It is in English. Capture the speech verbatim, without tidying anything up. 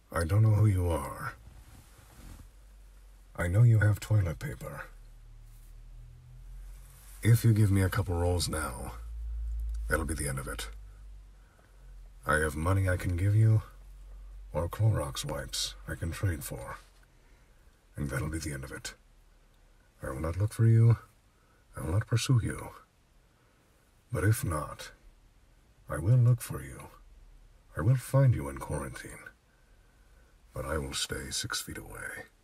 I don't know who you are. I know you have toilet paper. If you give me a couple rolls now, that'll be the end of it. I have money I can give you, or Clorox wipes I can trade for. And that'll be the end of it. I will not look for you. I will not pursue you. But if not, I will look for you. I will find you in quarantine. But I will stay six feet away.